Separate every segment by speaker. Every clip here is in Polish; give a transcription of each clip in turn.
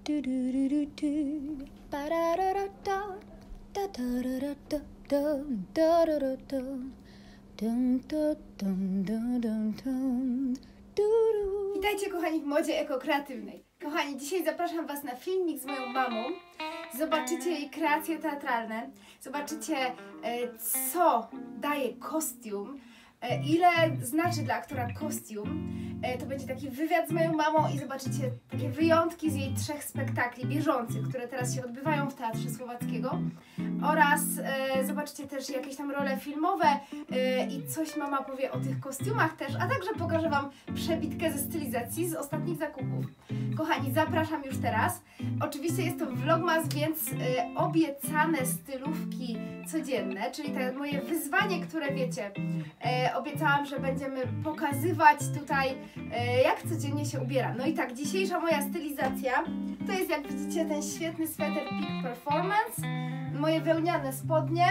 Speaker 1: Witajcie kochani w modzie ekokreatywnej. Kochani, dzisiaj zapraszam Was na filmik z moją mamą. Zobaczycie jej kreacje teatralne, zobaczycie co daje kostium, ile znaczy dla aktora kostium. To będzie taki wywiad z moją mamą i zobaczycie takie wyjątki z jej 3 spektakli bieżących, które teraz się odbywają w Teatrze Słowackiego. Oraz zobaczycie też jakieś tam role filmowe i coś mama powie o tych kostiumach też, a także pokażę Wam przebitkę ze stylizacji z ostatnich zakupów. Kochani, zapraszam już teraz. Oczywiście jest to vlogmas, więc obiecane stylówki codzienne, czyli to moje wyzwanie, które wiecie, obiecałam, że będziemy pokazywać tutaj, jak codziennie się ubieram. No i tak, dzisiejsza moja stylizacja to jest, jak widzicie, ten świetny sweter Peak Performance, moje wełniane spodnie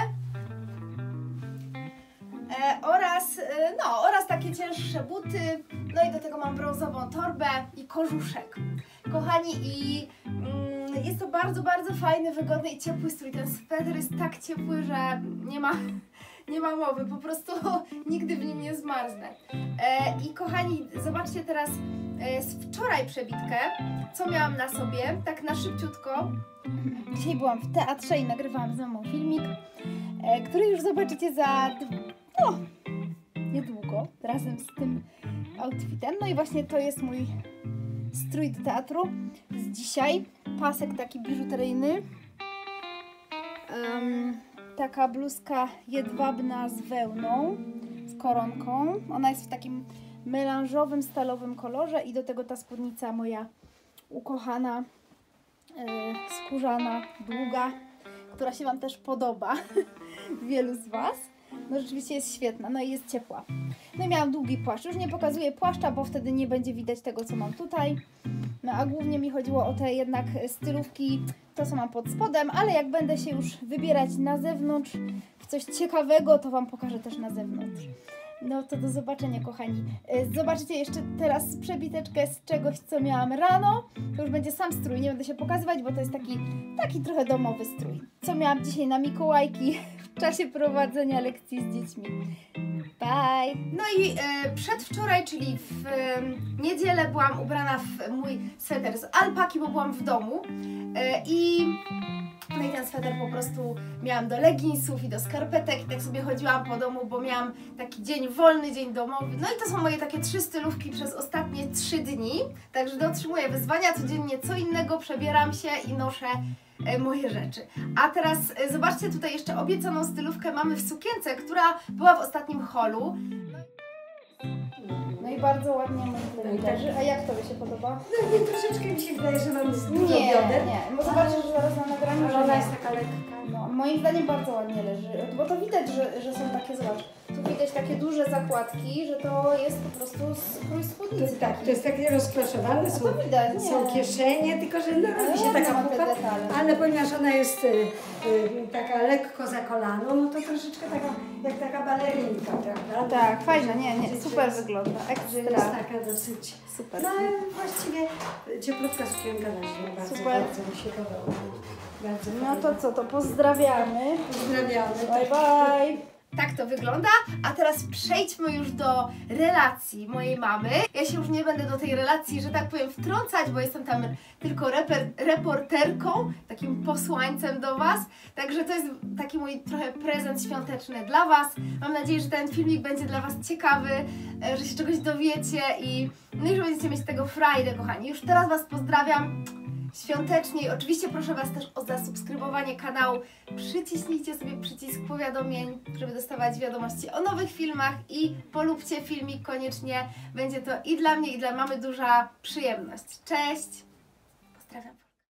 Speaker 1: oraz takie cięższe buty, no i do tego mam brązową torbę i kożuszek. Kochani, i jest to bardzo, bardzo fajny, wygodny i ciepły strój. Ten sweter jest tak ciepły, że nie ma mowy, po prostu nigdy w nim nie zmarznę. I kochani, zobaczcie teraz z wczoraj przebitkę, co miałam na sobie, tak na szybciutko. Dzisiaj byłam w teatrze i nagrywałam z mamą filmik, który już zobaczycie za niedługo, razem z tym outfitem. No i właśnie to jest mój strój do teatru z dzisiaj. Pasek taki biżuteryjny. Taka bluzka jedwabna z wełną, z koronką. Ona jest w takim melanżowym, stalowym kolorze i do tego ta spódnica moja ukochana, skórzana, długa, która się Wam też podoba, wielu z Was. No rzeczywiście jest świetna, no i jest ciepła. No i miałam długi płaszcz. Już nie pokazuję płaszcza, bo wtedy nie będzie widać tego, co mam tutaj. No a głównie mi chodziło o te jednak stylówki, to co mam pod spodem, ale jak będę się już wybierać na zewnątrz w coś ciekawego, to Wam pokażę też na zewnątrz. No to do zobaczenia, kochani. Zobaczycie jeszcze teraz przebiteczkę z czegoś, co miałam rano. To już będzie sam strój, nie będę się pokazywać, bo to jest taki trochę domowy strój. Co miałam dzisiaj na Mikołajki w czasie prowadzenia lekcji z dziećmi. Bye! No i przedwczoraj, czyli w niedzielę byłam ubrana w mój sweter z alpaki, bo byłam w domu. No i ten sweter po prostu miałam do leginsów i do skarpetek i tak sobie chodziłam po domu, bo miałam taki dzień wolny, dzień domowy. No i to są moje takie 3 stylówki przez ostatnie 3 dni. Także dotrzymuję wyzwania, codziennie co innego, przebieram się i noszę moje rzeczy. A teraz zobaczcie, tutaj jeszcze obiecaną stylówkę mamy w sukience, która była w ostatnim haulu. No i bardzo ładnie leży. A jak Tobie się podoba?
Speaker 2: No nie, troszeczkę mi się wydaje, że mam dużo
Speaker 1: Nie,
Speaker 2: bioder.
Speaker 1: bo zobaczysz, że zaraz na nagraniu, że
Speaker 2: ona jest taka lekka.
Speaker 1: No, moim zdaniem bardzo ładnie leży, bo to widać, że są takie, zobacz, tu widać takie duże zakładki, że to jest po prostu skrój spódnicy.
Speaker 2: To jest takie rozkloszowane, są kieszenie, tylko że robi się taka pupa, ale ponieważ ona jest taka lekko za kolano, no to troszeczkę taka, jak taka balerinka, prawda?
Speaker 1: Tak, fajna, super wygląda, ekstra.
Speaker 2: Jest taka dosyć
Speaker 1: super.
Speaker 2: No ale właściwie cieplutka sukienka leży, bardzo mi się podoba. Bardzo
Speaker 1: no to co, to pozdrawiamy.
Speaker 2: Pozdrawiamy.
Speaker 1: Bye bye. Tak to wygląda, a teraz przejdźmy już do relacji mojej mamy. Ja się już nie będę do tej relacji, że tak powiem, wtrącać, bo jestem tam tylko reporterką, takim posłańcem do Was. Także to jest taki mój trochę prezent świąteczny dla Was. Mam nadzieję, że ten filmik będzie dla Was ciekawy, że się czegoś dowiecie i że będziecie mieć tego frajdę, kochani. Już teraz Was pozdrawiam świątecznie i oczywiście proszę Was też o zasubskrybowanie kanału. Przyciśnijcie sobie przycisk powiadomień, żeby dostawać wiadomości o nowych filmach i polubcie filmik koniecznie. Będzie to i dla mnie, i dla mamy duża przyjemność. Cześć! Pozdrawiam.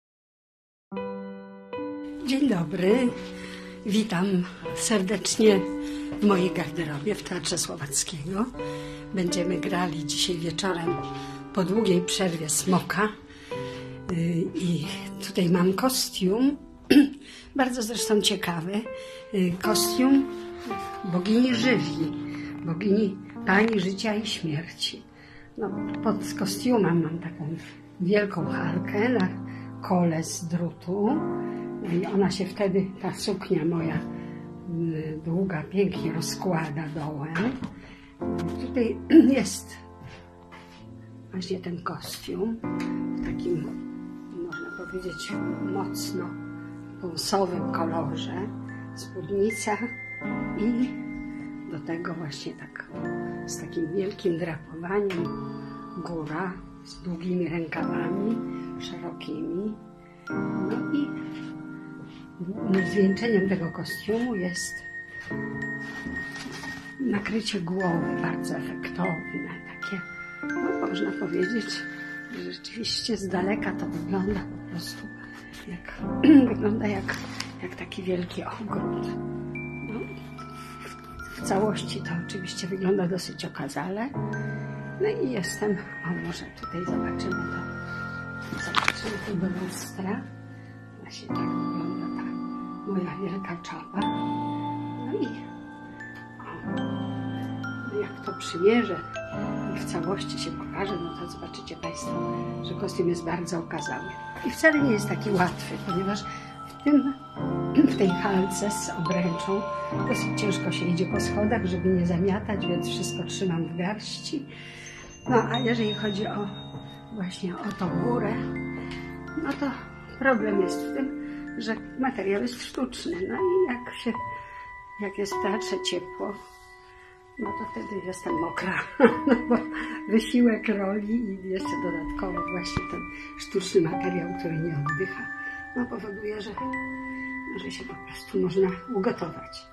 Speaker 3: Dzień dobry. Witam serdecznie w mojej garderobie w Teatrze Słowackiego. Będziemy grali dzisiaj wieczorem po długiej przerwie Smoka. I tutaj mam kostium, bardzo zresztą ciekawy, kostium bogini Żywi, bogini Pani Życia i Śmierci. No, pod kostiumem mam taką wielką halkę na kole z drutu. No i ona się wtedy, ta suknia moja długa, pięknie rozkłada dołem. Tutaj jest właśnie ten kostium w takim, można powiedzieć, mocno pąsowym kolorze, spódnica i do tego właśnie tak z takim wielkim drapowaniem góra z długimi rękawami, szerokimi. No i zwieńczeniem tego kostiumu jest nakrycie głowy, bardzo efektowne, takie, no można powiedzieć, że rzeczywiście z daleka to wygląda po prostu wygląda jak taki wielki ogród. No, w całości to oczywiście wygląda dosyć okazale. No i jestem, o może tutaj zobaczymy tu do lustra. Właśnie tak wygląda ta moja wielka czapa. No i jak to przymierzę i w całości się pokaże, no to zobaczycie Państwo, że kostium jest bardzo okazały. I wcale nie jest taki łatwy, ponieważ w tej halce z obręczą dosyć ciężko się idzie po schodach, żeby nie zamiatać, więc wszystko trzymam w garści. No a jeżeli chodzi właśnie o tą górę, no to problem jest w tym, że materiał jest sztuczny. No i jak jest w teatrze ciepło, no to wtedy jestem mokra, no bo wysiłek roli i jeszcze dodatkowo właśnie ten sztuczny materiał, który nie oddycha, no powoduje, że się po prostu można ugotować.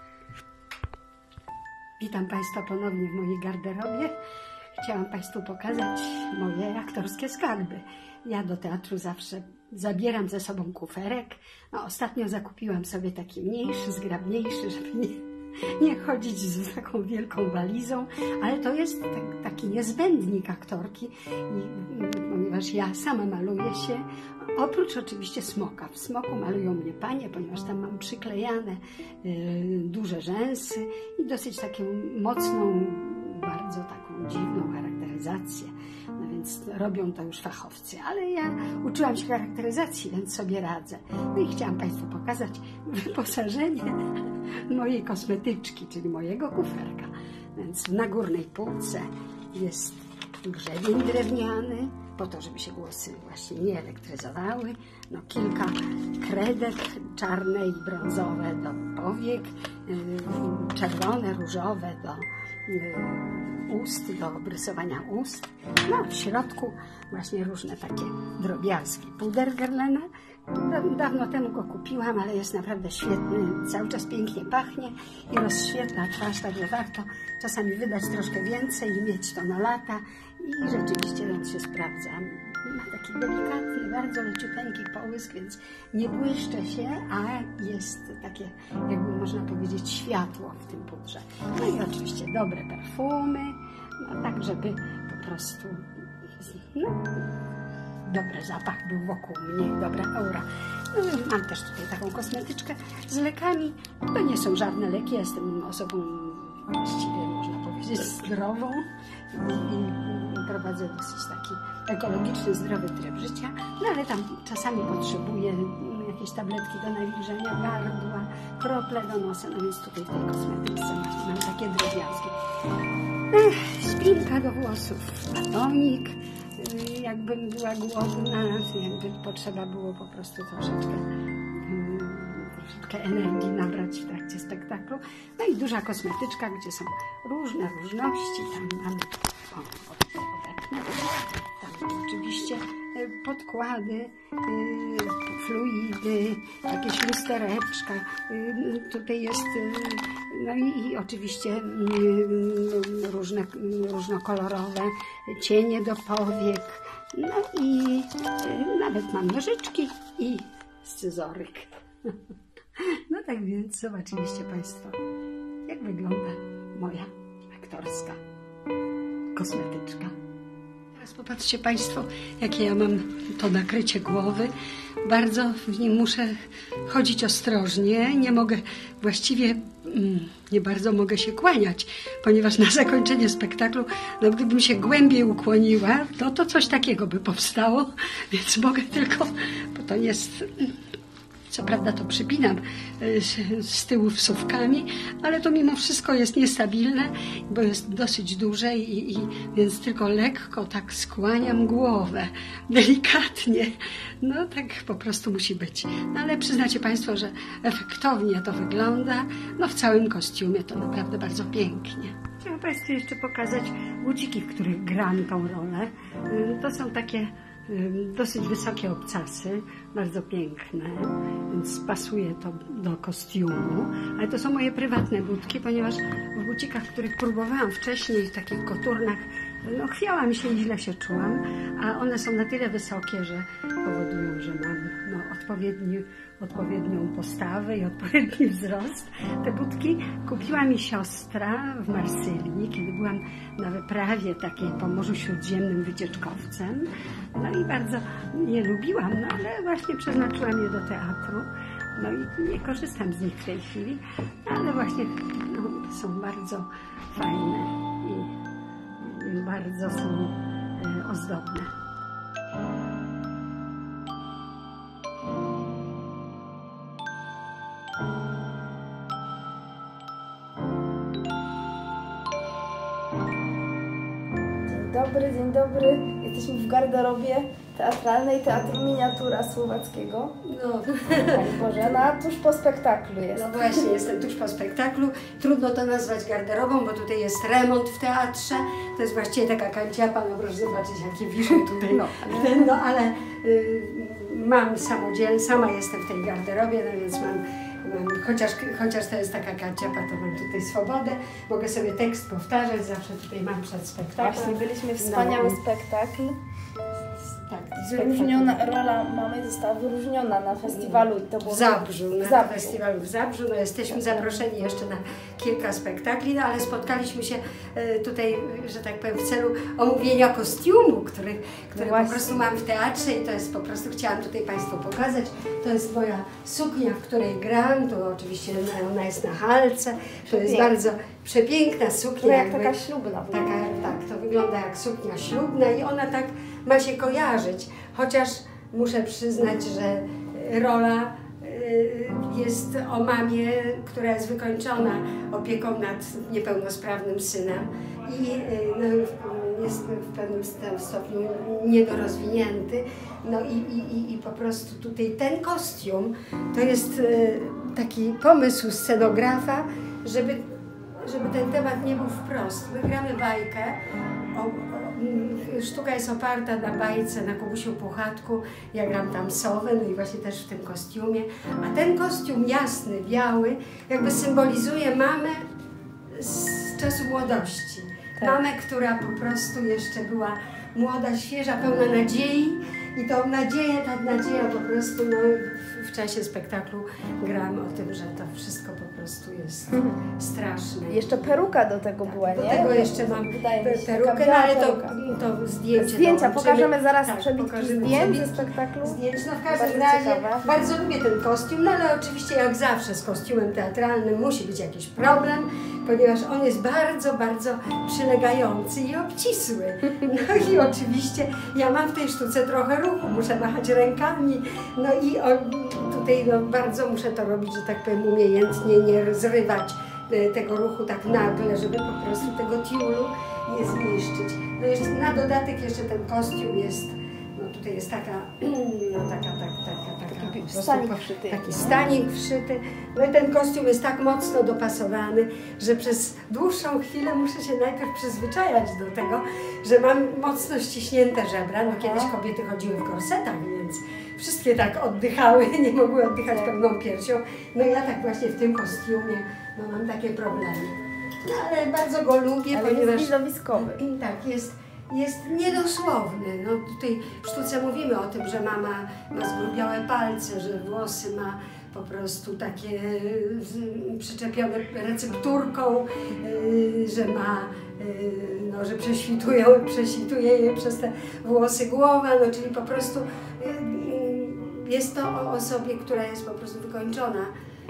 Speaker 3: Witam Państwa ponownie w mojej garderobie. Chciałam Państwu pokazać moje aktorskie skarby. Ja do teatru zawsze zabieram ze sobą kuferek. No, ostatnio zakupiłam sobie taki mniejszy, zgrabniejszy, żeby nie chodzić z taką wielką walizą, ale to jest taki niezbędnik aktorki, ponieważ ja sama maluję się, oprócz oczywiście smoka. W smoku malują mnie panie, ponieważ tam mam przyklejane duże rzęsy i dosyć taką mocną, bardzo taką dziwną charakteryzację. No więc robią to już fachowcy, ale ja uczyłam się charakteryzacji, więc sobie radzę. No i chciałam Państwu pokazać wyposażenie mojej kosmetyczki, czyli mojego kuferka. Więc na górnej półce jest grzebień drewniany, po to, żeby się włosy właśnie nie elektryzowały. No, kilka kredek czarne i brązowe do powiek, czerwone, różowe do ust, do obrysowania ust. No, w środku właśnie różne takie drobiazgi. Puder Guerlaina. Dawno temu go kupiłam, ale jest naprawdę świetny. Cały czas pięknie pachnie i rozświetla twarz, także warto czasami wydać troszkę więcej i mieć to na lata. I rzeczywiście on się sprawdza. Ma taki delikatny, bardzo leciuteńki połysk, więc nie błyszcze się, a jest takie, jakby można powiedzieć, światło w tym pudrze. No i oczywiście dobre perfumy, no tak, żeby po prostu dobry zapach był wokół mnie i dobra aura. Mam też tutaj taką kosmetyczkę z lekami. To nie są żadne leki, jestem osobą właściwie, można powiedzieć, zdrową i prowadzę dosyć taki ekologiczny, zdrowy tryb życia, no ale tam czasami potrzebuję jakieś tabletki do nawilżenia gardła, krople do nosa, no więc tutaj w tej kosmetyczce mam takie drobiazgi. Szpinka do włosów, batonik, jakbym była głodna, jakby potrzeba było po prostu troszeczkę energii nabrać w trakcie spektaklu. No i duża kosmetyczka, gdzie są różne różności. Tam mamy tam oczywiście podkłady, fluidy, jakieś lustereczka. Tutaj jest, no i oczywiście różnokolorowe cienie do powiek. No i nawet mam nożyczki i scyzoryk. No tak więc zobaczyliście Państwo, jak wygląda moja aktorska kosmetyczka. Teraz popatrzcie Państwo, jakie ja mam to nakrycie głowy. Bardzo w nim muszę chodzić ostrożnie. Nie mogę, właściwie nie bardzo mogę się kłaniać, ponieważ na zakończenie spektaklu, no gdybym się głębiej ukłoniła, no to coś takiego by powstało, więc mogę tylko, bo to jest... Co prawda to przypinam z tyłu wsówkami, ale to mimo wszystko jest niestabilne, bo jest dosyć duże i więc tylko lekko tak skłaniam głowę, delikatnie. No tak po prostu musi być. No, ale przyznacie Państwo, że efektownie to wygląda. No w całym kostiumie to naprawdę bardzo pięknie. Chciałam Państwu jeszcze pokazać buciki, w których gram tą rolę. To są takie dosyć wysokie obcasy, bardzo piękne, więc pasuje to do kostiumu, ale to są moje prywatne butki, ponieważ w bucikach, których próbowałam wcześniej, w takich koturnach, no chwiałam się i źle się czułam, a one są na tyle wysokie, że powodują, że mam odpowiednią postawę i odpowiedni wzrost. Te butki kupiła mi siostra w Marsylii, kiedy byłam na wyprawie takiej po Morzu Śródziemnym wycieczkowcem. No i bardzo je lubiłam, no ale właśnie przeznaczyłam je do teatru. No i nie korzystam z nich w tej chwili, ale właśnie no, są bardzo fajne i bardzo są ozdobne.
Speaker 1: Dzień dobry. Jesteśmy w garderobie teatralnej Teatru Miniatura Słowackiego.
Speaker 2: No.
Speaker 1: Pani Bożena, tuż po spektaklu jest.
Speaker 2: No właśnie, jestem tuż po spektaklu. Trudno to nazwać garderobą, bo tutaj jest remont w teatrze. To jest właściwie taka kanciapa, no proszę zobaczyć, jakie wiszą tutaj. No ale mam samodzielnie, sama jestem w tej garderobie, no więc mam chociaż to jest taka kanciapa, to mam tutaj swobodę. Mogę sobie tekst powtarzać, zawsze tutaj mam przed spektaklem.
Speaker 1: Właśnie, byliśmy wspaniały spektakl.
Speaker 2: Tak,
Speaker 1: wyróżniona rola mamy została wyróżniona na festiwalu i to było
Speaker 2: w Zabrzu, na festiwalu w Zabrzu. No, jesteśmy zaproszeni jeszcze na kilka spektakli, no, ale spotkaliśmy się tutaj, że tak powiem, w celu omówienia kostiumu, który po prostu mam w teatrze i to jest po prostu, chciałam tutaj Państwu pokazać. To jest moja suknia, w której gram, to oczywiście ona jest na halce, to jest bardzo przepiękna suknia.
Speaker 1: Jak taka ślubna.
Speaker 2: Tak, to wygląda jak suknia ślubna i ona tak ma się kojarzyć, chociaż muszę przyznać, że rola jest o mamie, która jest wykończona opieką nad niepełnosprawnym synem i jest w pewnym stopniu niedorozwinięty. No i po prostu tutaj ten kostium to jest taki pomysł scenografa, żeby ten temat nie był wprost. My gramy bajkę, sztuka jest oparta na bajce, na Kubusiu Puchatku, ja gram tam Sowę, no i właśnie też w tym kostiumie, a ten kostium jasny, biały, jakby symbolizuje mamę z czasu młodości. Tak. Mamę, która po prostu jeszcze była młoda, świeża, pełna nadziei i tą nadzieję, ta nadzieja po prostu, no, w czasie spektaklu gram o tym, że to wszystko po prostu jest straszne.
Speaker 1: Jeszcze peruka do tego była, nie?
Speaker 2: Do tego jeszcze mam perukę, no, ale to
Speaker 1: zdjęcia pokażemy zaraz, przebitki zdjęć ze spektaklu.
Speaker 2: No w każdym razie bardzo lubię ten kostium, no ale oczywiście jak zawsze z kostiumem teatralnym musi być jakiś problem, ponieważ on jest bardzo, bardzo przylegający i obcisły. No i oczywiście ja mam w tej sztuce trochę ruchu, muszę machać rękami, no i tutaj no, bardzo muszę to robić, że tak powiem, umiejętnie, nie zrywać tego ruchu tak nagle, żeby po prostu tego tiulu nie zniszczyć. No jeszcze na dodatek jeszcze ten kostium jest, no tutaj jest taka, no taki stanik wszyty. No i ten kostium jest tak mocno dopasowany, że przez dłuższą chwilę muszę się najpierw przyzwyczajać do tego, że mam mocno ściśnięte żebra. No kiedyś kobiety chodziły w korsetach, więc wszystkie tak oddychały, nie mogły oddychać pełną piersią. No ja tak właśnie w tym kostiumie no, mam takie problemy. No ale bardzo go lubię,
Speaker 1: ponieważ jest widowiskowy.
Speaker 2: Tak, jest niedosłowny. No tutaj w sztuce mówimy o tym, że mama ma zgrubiałe palce, że włosy ma po prostu takie przyczepione recepturką, że ma, no, że prześwituje je przez te włosy głowa, no czyli po prostu jest to o osobie, która jest po prostu wykończona.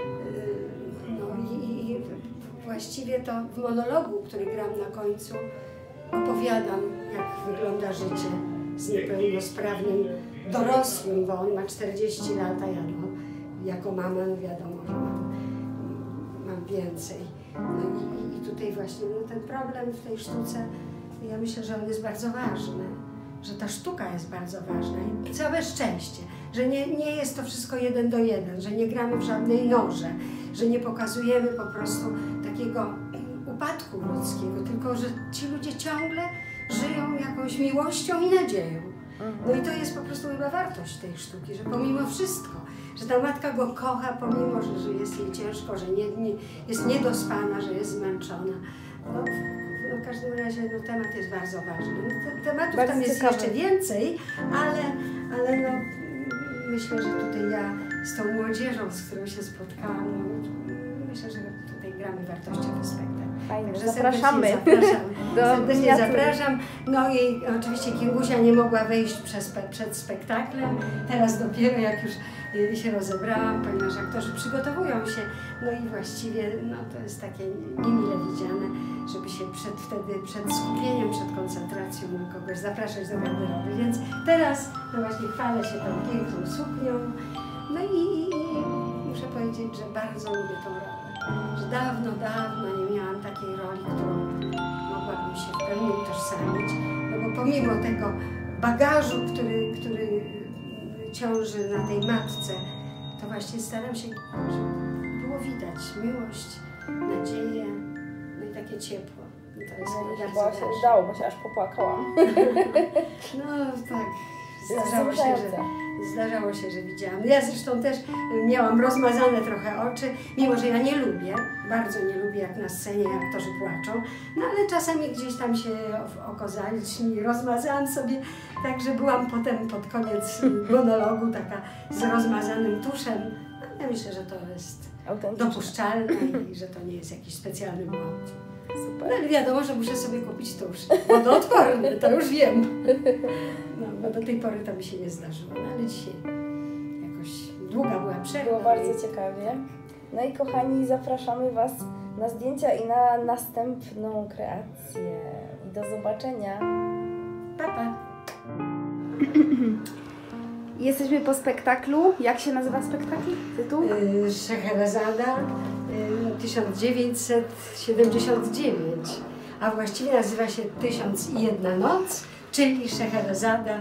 Speaker 2: No i właściwie to w monologu, który gram na końcu, opowiadam, jak wygląda życie z niepełnosprawnym dorosłym, bo on ma 40 lat, a ja no, jako mama no wiadomo, że mam więcej. No i tutaj właśnie no, ten problem w tej sztuce, ja myślę, że on jest bardzo ważny, że ta sztuka jest bardzo ważna i całe szczęście, że nie jest to wszystko 1 do 1, że nie gramy w żadnej norze, że nie pokazujemy po prostu takiego upadku ludzkiego, tylko że ci ludzie ciągle żyją jakąś miłością i nadzieją. No i to jest po prostu chyba wartość tej sztuki, że pomimo wszystko, że ta matka go kocha, pomimo, że jest jej ciężko, że jest niedospana, że jest zmęczona. No, w każdym razie no, temat jest bardzo ważny. No, tematów bardzo tam jest ciekawy. Jeszcze więcej, ale no, myślę, że tutaj ja z tą młodzieżą, z którą się spotkałam, no, myślę, że tutaj gramy wartościowy spektakl.
Speaker 4: Fajnie,
Speaker 2: także
Speaker 4: zapraszamy.
Speaker 2: Serdecznie zapraszam. No i oczywiście Kingusia nie mogła wejść przed spektaklem. Teraz dopiero jak już się rozebrałam, ponieważ aktorzy przygotowują się. No i właściwie no, to jest takie niemile widziane, żeby się przed skupieniem, przed koncentracją kogoś zapraszać do garderoby. Więc teraz no właśnie chwalę się tą piękną suknią. No i muszę powiedzieć, że bardzo lubię tą rolę. Że dawno nie miałam takiej roli, którą mogłabym się w pełni utożsamić. No bo pomimo tego bagażu, który ciąży na tej matce, to właśnie staram się, żeby było widać miłość, nadzieję, no i takie ciepło. I to jest
Speaker 4: bo się udało, bo się aż popłakałam.
Speaker 2: No tak, zdarzało się, że widziałam. Ja zresztą też miałam rozmazane trochę oczy, mimo że ja nie lubię, bardzo nie lubię jak na scenie aktorzy płaczą, no ale czasami gdzieś tam się oko zalicznie rozmazałam sobie, także byłam potem pod koniec monologu taka z rozmazanym tuszem. No, ja myślę, że to jest dopuszczalne i że to nie jest jakiś specjalny błąd. Super. No ale wiadomo, że muszę sobie kupić tusz wodoodporny, to już wiem. No, bo do tej pory to mi się nie zdarzyło, no ale dzisiaj jakoś długa była przerwa.
Speaker 4: Było bardzo ciekawie. No i kochani, zapraszamy Was na zdjęcia i na następną kreację. I do zobaczenia.
Speaker 2: Pa, pa.
Speaker 1: Jesteśmy po spektaklu. Jak się nazywa spektakl? Tytuł?
Speaker 2: Scheherazada 1979, a właściwie nazywa się 1001 noc, czyli Scheherazada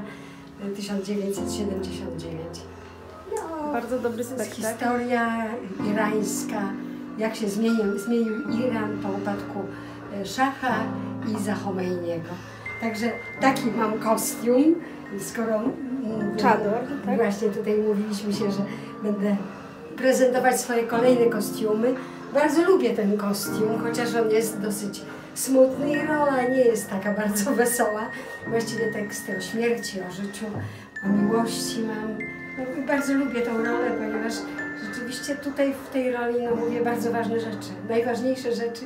Speaker 2: 1979. No,
Speaker 1: bardzo dobry spektakl.
Speaker 2: To jest historia irańska, jak się zmienił Iran po upadku Szacha i Chomejniego. Także taki mam kostium, skoro
Speaker 1: czador, tak?
Speaker 2: Właśnie tutaj mówiliśmy się, że będę prezentować swoje kolejne kostiumy. Bardzo lubię ten kostium, chociaż on jest dosyć smutny i rola nie jest taka bardzo wesoła. Właściwie teksty o śmierci, o życiu, o miłości mam. No, bardzo lubię tą rolę, ponieważ rzeczywiście tutaj w tej roli no, mówię bardzo ważne rzeczy. Najważniejsze rzeczy,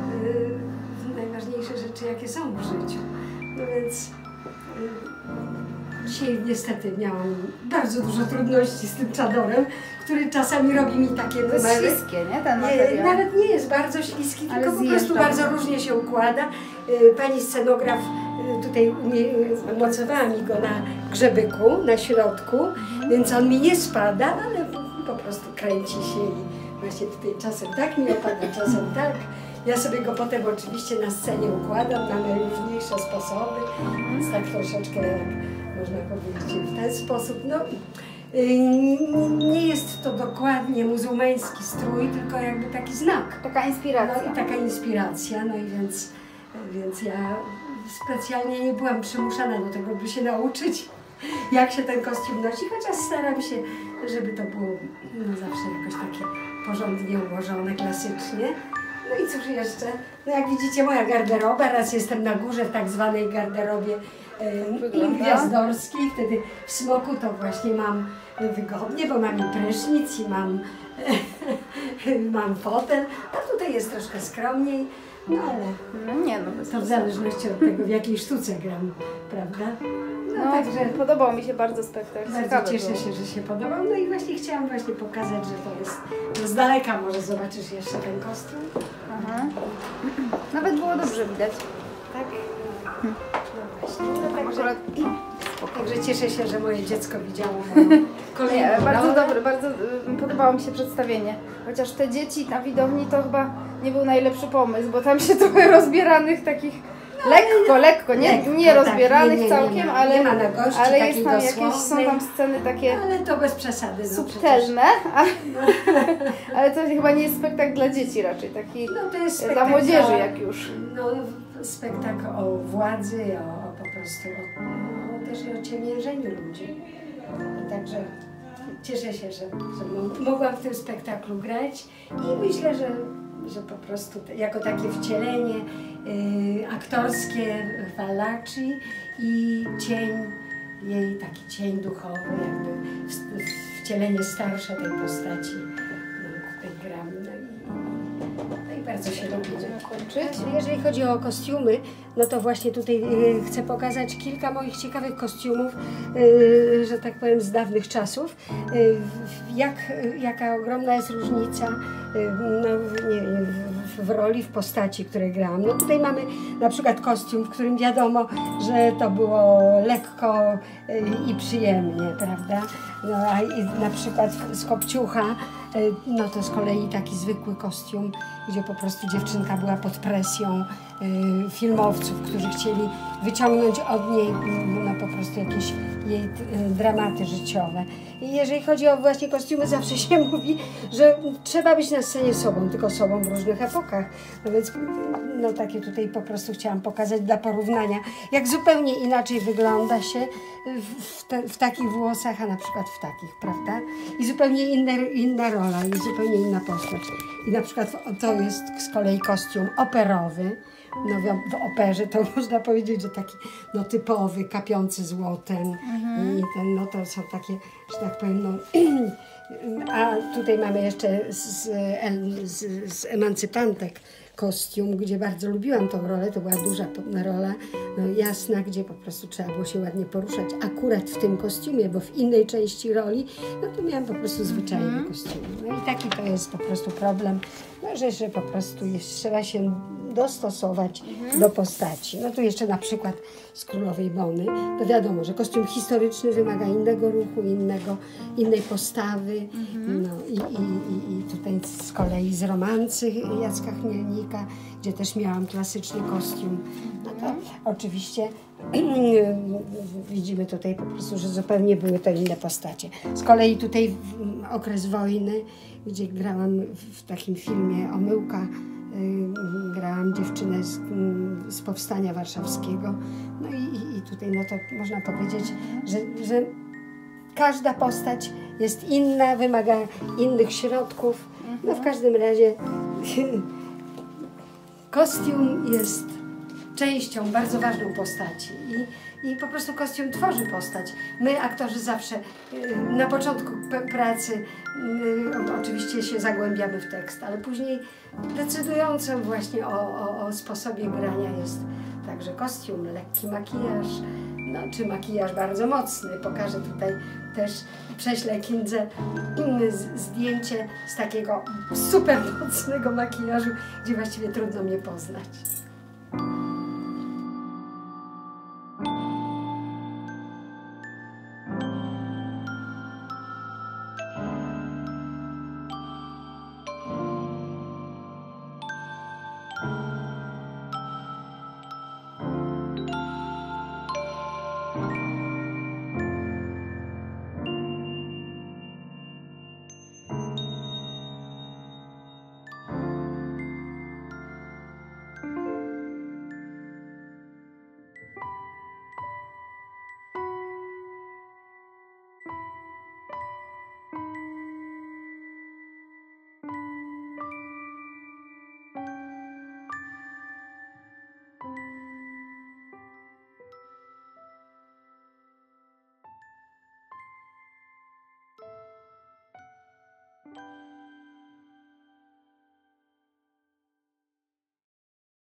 Speaker 2: jakie są w życiu. No więc dzisiaj niestety miałam bardzo dużo trudności z tym czadorem, który czasami robi mi takie numery.
Speaker 1: To jest śliskie, nie? Ten materiał.
Speaker 2: Nawet nie jest bardzo śliski, tylko po prostu bardzo różnie się układa. Pani scenograf tutaj umocowała mi go na grzebyku, na środku, więc on mi nie spada, ale po prostu kręci się i właśnie tutaj czasem tak mi opada, czasem tak. Ja sobie go potem oczywiście na scenie układam na najróżniejsze sposoby, więc tak troszeczkę, jak można powiedzieć, w ten sposób. No, nie jest to dokładnie muzułmański strój, tylko jakby taki znak.
Speaker 1: Taka inspiracja.
Speaker 2: No i taka inspiracja, no i więc ja specjalnie nie byłam przymuszana do tego, by się nauczyć, jak się ten kostium nosi, chociaż staram się, żeby to było no, zawsze jakoś takie porządnie ułożone, klasycznie. No i cóż jeszcze? No jak widzicie, moja garderoba, raz jestem na górze w tak zwanej garderobie gwiazdorskiej, wtedy w smoku to właśnie mam wygodnie, bo mam i prysznic i mam fotel, a tutaj jest troszkę skromniej, no ale to w zależności od tego, w jakiej sztuce gram, prawda?
Speaker 4: No, także podobał mi się bardzo spektakl.
Speaker 2: Bardzo cieszę się, że się podobał. No i właśnie chciałam pokazać, że to jest, że z daleka może zobaczysz jeszcze ten kostium.
Speaker 4: Aha. Nawet było dobrze widać.
Speaker 2: Tak? No właśnie. Także cieszę się, że moje dziecko widziało kolejną
Speaker 4: Bardzo
Speaker 2: rolę.
Speaker 4: dobre, bardzo podobało mi się przedstawienie. Chociaż te dzieci na widowni to chyba nie był najlepszy pomysł, bo tam się trochę rozbieranych takich lekko, nie rozbieranych
Speaker 2: nie,
Speaker 4: całkiem,
Speaker 2: nie ma na gości
Speaker 4: ale jest tam
Speaker 2: dosłownej,
Speaker 4: jakieś, są tam sceny takie
Speaker 2: ale to bez przesady. No,
Speaker 4: subtelne, ale to chyba nie jest spektakl dla dzieci raczej, taki
Speaker 2: no, to jest
Speaker 4: dla młodzieży jak już.
Speaker 2: No, spektakl o władzy, po prostu też i o ciemiężeniu ludzi. Także cieszę się, że mogłam w tym spektaklu grać i myślę, że po prostu jako takie wcielenie aktorskie Fallaci i cień, jej taki cień duchowy, jakby wcielenie starsze tej postaci tutaj gram. No i bardzo się lubię.
Speaker 4: Kończyć.
Speaker 2: Jeżeli chodzi o kostiumy, no to właśnie tutaj chcę pokazać kilka moich ciekawych kostiumów, że tak powiem, z dawnych czasów. Jaka ogromna jest różnica no, w roli, w postaci, które grałam. No tutaj mamy na przykład kostium, w którym wiadomo, że to było lekko i przyjemnie, prawda? No, a na przykład z Kopciucha, no to z kolei taki zwykły kostium, gdzie po prostu dziewczynka była pod presją filmowców, którzy chcieli wyciągnąć od niej no, po prostu jakieś jej dramaty życiowe. I jeżeli chodzi o właśnie kostiumy, zawsze się mówi, że trzeba być na scenie sobą, tylko sobą w różnych epokach. No więc no, takie tutaj po prostu chciałam pokazać dla porównania, jak zupełnie inaczej wygląda się w takich włosach, a na przykład w takich, prawda? I zupełnie inna rola, i zupełnie inna postać. I na przykład to jest z kolei kostium operowy. No w operze to można powiedzieć, że taki no, typowy, kapiący złotem. I ten, no to są takie, że tak powiem, no, a tutaj mamy jeszcze z Emancypantek kostium, gdzie bardzo lubiłam tą rolę, to była duża rola, no, jasna, gdzie po prostu trzeba było się ładnie poruszać. Akurat w tym kostiumie, bo w innej części roli, no to miałam po prostu zwyczajny kostium. No i taki to jest po prostu problem, no, że po prostu trzeba się dostosować do postaci. No tu jeszcze na przykład z Królowej Bony, to wiadomo, że kostium historyczny wymaga innego ruchu, innej postawy. No i tutaj z kolei z romancy Jacka Chmielnika, gdzie też miałam klasyczny kostium. No to oczywiście widzimy tutaj po prostu, że zupełnie były to inne postacie. Z kolei tutaj okres wojny, gdzie grałam w takim filmie Omyłka, grałam dziewczynę z Powstania Warszawskiego. No i tutaj no to można powiedzieć, że każda postać jest inna, wymaga innych środków. No w każdym razie kostium jest częścią bardzo ważną postaci i po prostu kostium tworzy postać. My, aktorzy, zawsze na początku pracy oczywiście się zagłębiamy w tekst, ale później decydującym właśnie o sposobie grania jest także kostium, lekki makijaż, no, czy makijaż bardzo mocny. Pokażę tutaj też, prześlę Kindze zdjęcie z takiego super mocnego makijażu, gdzie właściwie trudno mnie poznać.